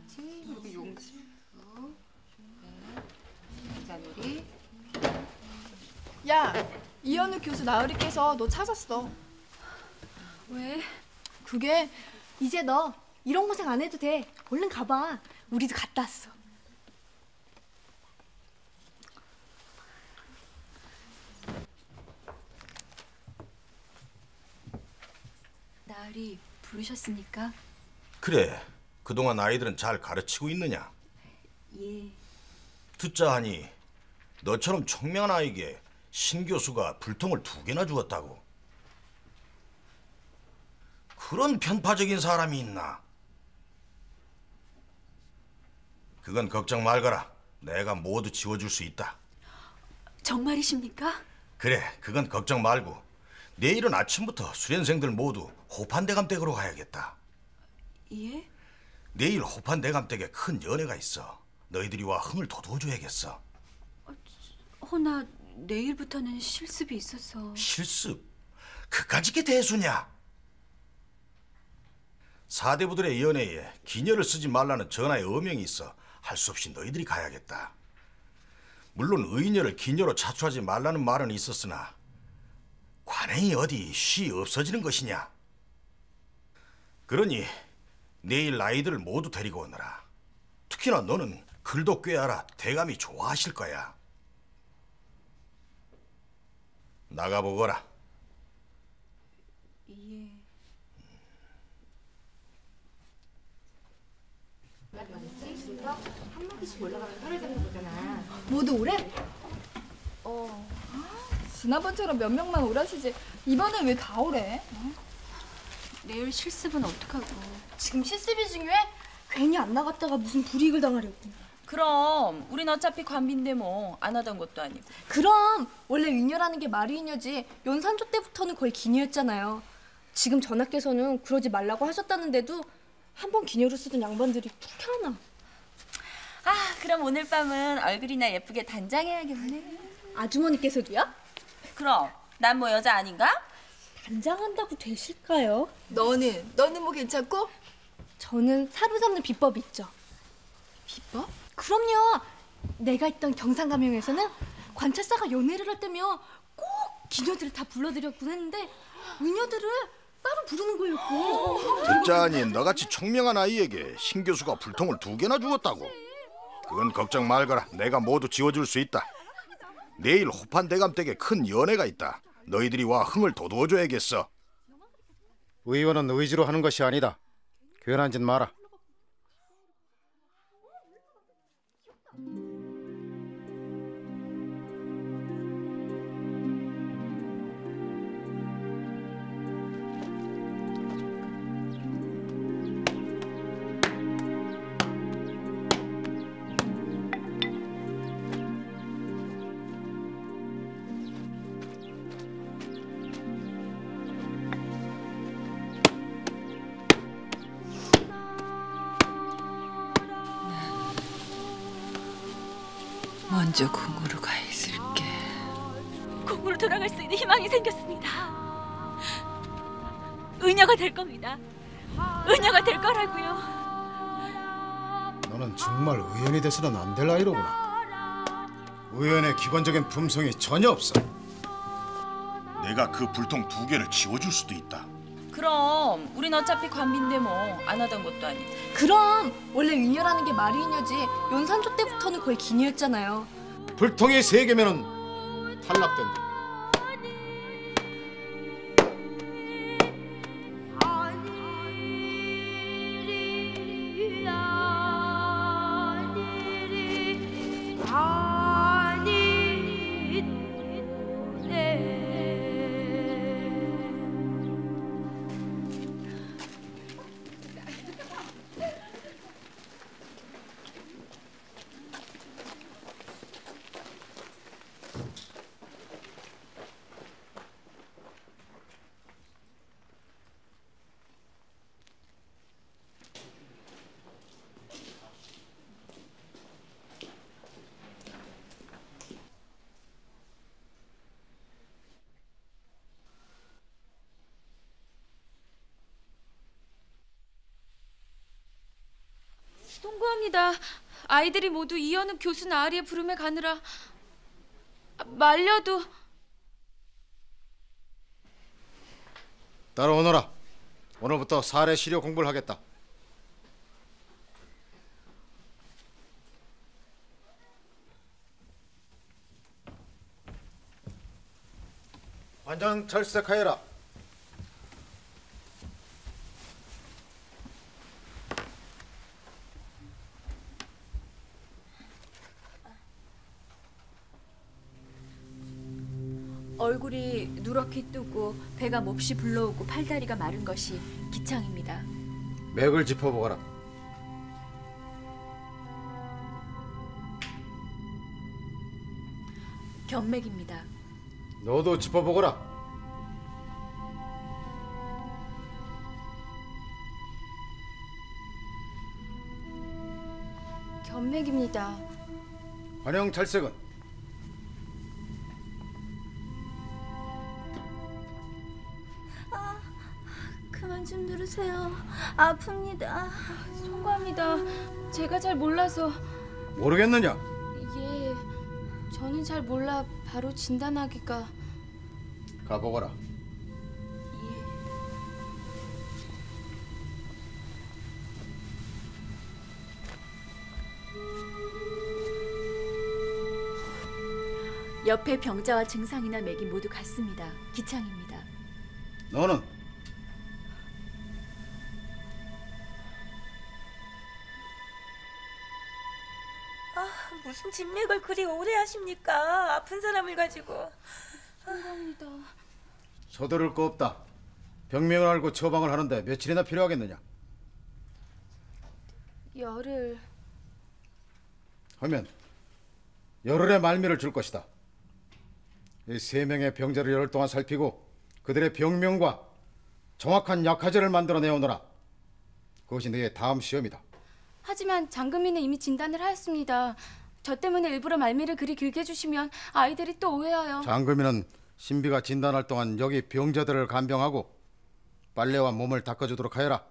바가지, 여기 용지, 잔놀이. 야, 이현우 교수 나으리께서 너 찾았어. 왜? 그게 이제 너 이런 고생 안 해도 돼. 얼른 가봐. 우리도 갔다 왔어. 나으리 부르셨습니까? 그래, 그동안 아이들은 잘 가르치고 있느냐? 예. 듣자 하니 너처럼 청명한 아이에게 신 교수가 불통을 2개나 주었다고. 그런 편파적인 사람이 있나? 그건 걱정 말거라. 내가 모두 지워줄 수 있다. 정말이십니까? 그래, 그건 걱정 말고 내일은 아침부터 수련생들 모두 호판대감댁으로 가야겠다. 예? 내일 호판대감댁에 큰 연회가 있어. 너희들이 와 흥을 돋워줘야겠어. 허나 내일부터는 실습이 있어서. 실습? 그까짓 게 대수냐? 사대부들의 연회에 기녀를 쓰지 말라는 전하의 어명이 있어 할 수 없이 너희들이 가야겠다. 물론 의녀를 기녀로 차출하지 말라는 말은 있었으나 관행이 어디 쉬 없어지는 것이냐? 그러니 내일 아이들을 모두 데리고 오너라. 특히나 너는 글도 꿰알아 대감이 좋아하실 거야. 나가보거라. 예. 한 마디씩 올라가면 털을 잡는 거잖아. 모두 오래? 지난번처럼 몇 명만 오라시지. 이번엔 왜 다 오래? 내일 실습은 어떡하고. 지금 실습이 중요해? 괜히 안 나갔다가 무슨 불이익을 당하려고. 그럼 우린 어차피 관비인데 뭐 안 하던 것도 아니고. 그럼 원래 위녀라는 게 마리위녀지 연산조 때부터는 거의 기녀였잖아요. 지금 전하께서는 그러지 말라고 하셨다는데도 한 번 기녀로 쓰던 양반들이 툭하나. 아, 그럼 오늘 밤은 얼굴이나 예쁘게 단장해야겠네. 아주머니께서도요? 그럼 난 뭐 여자 아닌가? 단장한다고 되실까요? 너는 뭐 괜찮고? 저는 사로잡는 비법이 있죠. 비법? 그럼요. 내가 있던 경상가명에서는 관찰사가 연애를 할 때면 꼭 기녀들을 다 불러들였곤 했는데 위녀들을 따로 부르는 거였고. 듣자니 너같이 청명한 아이에게 신 교수가 불통을 2개나 주었다고. 그건 걱정 말거라. 내가 모두 지워줄 수 있다. 내일 호판대감댁에 큰 연회가 있다. 너희들이 와 흥을 돋워줘야겠어. 의원은 의지로 하는 것이 아니다. 괜한 짓 마라. 먼저 궁으로 가 있을게. 궁으로 돌아갈 수 있는 희망이 생겼습니다. 의녀가 될 겁니다. 의녀가 될 거라고요. 너는 정말 의원이 돼서는 안 될 아이로구나. 의원의 기본적인 품성이 전혀 없어. 내가 그 불통 2개를 지워줄 수도 있다. 그럼 우린 어차피 관비인데 뭐 안 하던 것도 아니고. 그럼 원래 위녀라는 게 마리위녀지 연산조 때부터는 거의 기녀였잖아요. 불통이 3개면은 탈락된다. 송구합니다. 아이들이 모두 이현욱 교수 나으리의 부름에 가느라 말려도. 따라오너라. 오늘부터 사례 시료 공부를 하겠다. 관장 철석하여라. 얼굴이 누렇게 뜨고 배가 몹시 불러오고 팔다리가 마른 것이 기창입니다. 맥을 짚어보거라. 견맥입니다. 너도 짚어보거라. 견맥입니다. 관영 찰색은 그만 좀 누르세요. 아픕니다. 송구합니다. 제가 잘 몰라서. 모르겠느냐? 예, 저는 잘 몰라 바로 진단하기가. 가보거라. 옆에 병자와 증상이나 맥이 모두 같습니다. 기창입니다. 너는? 무슨 진맥을 그리 오래 하십니까? 아픈 사람을 가지고. 송구합니다. 서두를 거 없다. 병명을 알고 처방을 하는데 며칠이나 필요하겠느냐? 열흘. 하면 열흘의 말미를 줄 것이다. 이 3명의 병자를 열흘 동안 살피고 그들의 병명과 정확한 약화제를 만들어 내오너라. 그것이 너의 다음 시험이다. 하지만 장금이는 이미 진단을 하였습니다. 저 때문에 일부러 말미를 그리 길게 해주시면 아이들이 또 오해하여. 장금이는 신비가 진단할 동안 여기 병자들을 간병하고 빨래와 몸을 닦아주도록 하여라.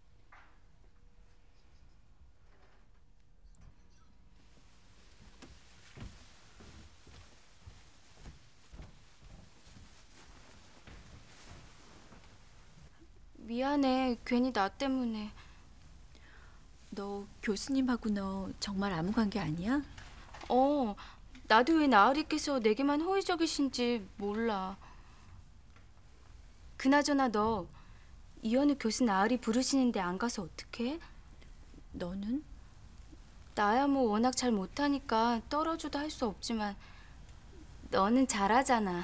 미안해. 괜히 나 때문에. 너 교수님하고 너 정말 아무 관계 아니야? 나도 왜 나으리께서 내게만 호의적이신지 몰라. 그나저나 너 이현우 교수 나으리 부르시는데 안 가서 어떡해? 너는? 나야 뭐 워낙 잘 못하니까 떨어져도 할 수 없지만 너는 잘하잖아.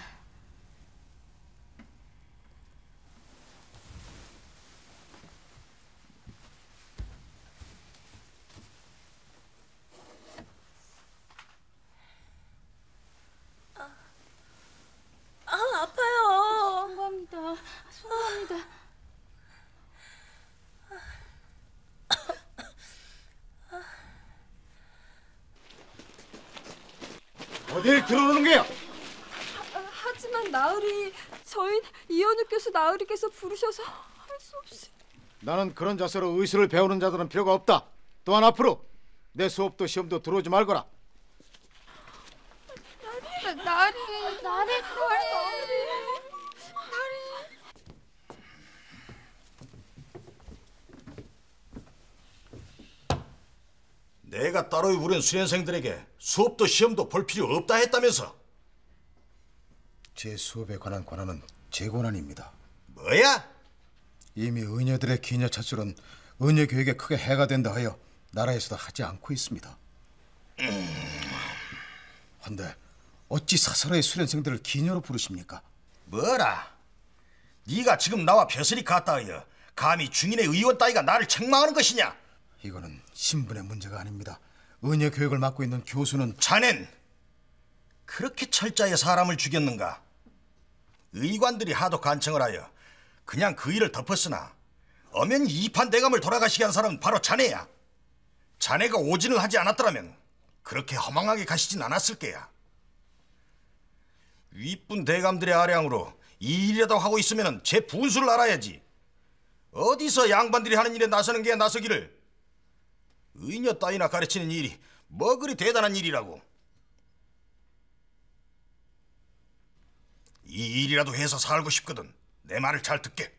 아파요. 송구합니다. 송구합니다. 어딜 들어오는 거야? 하지만 나으리, 저희 이현욱 교수 나으리께서 부르셔서 할 수 없이. 나는 그런 자세로 의술을 배우는 자들은 필요가 없다. 또한 앞으로 내 수업도 시험도 들어오지 말거라. 나으리. 내가 따로 부른 수련생들에게 수업도 시험도 볼 필요 없다 했다면서. 제 수업에 관한 권한은 제 권한입니다. 뭐야? 이미 의녀들의 기녀 차출은 의녀 교육에 크게 해가 된다 하여 나라에서도 하지 않고 있습니다. 헌데 어찌 사설의 수련생들을 기녀로 부르십니까? 뭐라? 네가 지금 나와 벼슬이 같다 하여 감히 중인의 의원 따위가 나를 책망하는 것이냐? 이거는 신분의 문제가 아닙니다. 의녀 교육을 맡고 있는 교수는 자넨 그렇게 철저히 사람을 죽였는가? 의관들이 하도 간청을 하여 그냥 그 일을 덮었으나 엄연히 이판대감을 돌아가시게 한 사람은 바로 자네야. 자네가 오진을 하지 않았더라면 그렇게 허망하게 가시진 않았을 게야. 윗분 대감들의 아량으로 이 일이라도 하고 있으면 제 분수를 알아야지. 어디서 양반들이 하는 일에 나서는 게 나서기를 의녀 따위나 가르치는 일이 뭐 그리 대단한 일이라고. 이 일이라도 해서 살고 싶거든. 내 말을 잘 듣게.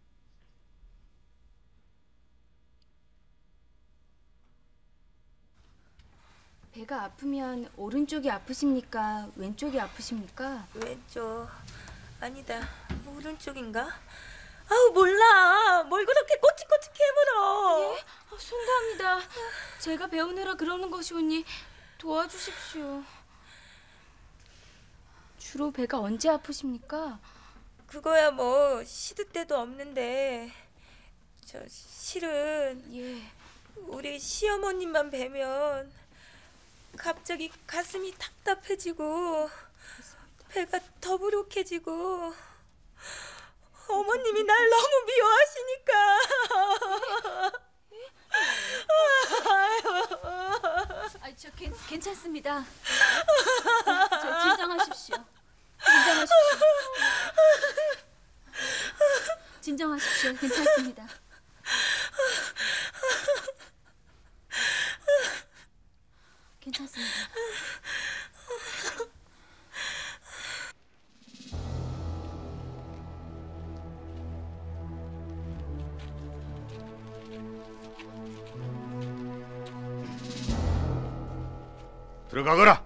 배가 아프면 오른쪽이 아프십니까? 왼쪽이 아프십니까? 왼쪽 아니다. 오른쪽인가? 아우 몰라. 뭘 그렇게 꼬치꼬치 캐물어. 예? 송구합니다. 제가 배우느라 그러는 것이오니 도와주십시오. 주로 배가 언제 아프십니까? 그거야 뭐 시도 때도 없는데 저 실은 예. 우리 시어머님만 뵈면 갑자기 가슴이 답답해지고 배가 더부룩해지고 어머님이 날 너무 미워하시니까. 저 괜찮습니다. 저 진정하십시오. 진정하십시오. 진정하십시오. 괜찮습니다. 괜찮습니다. 들어가거라.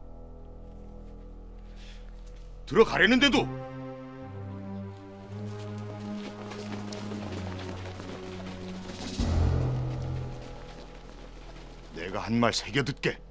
들어가려는데도 내가 한 말 새겨 듣게.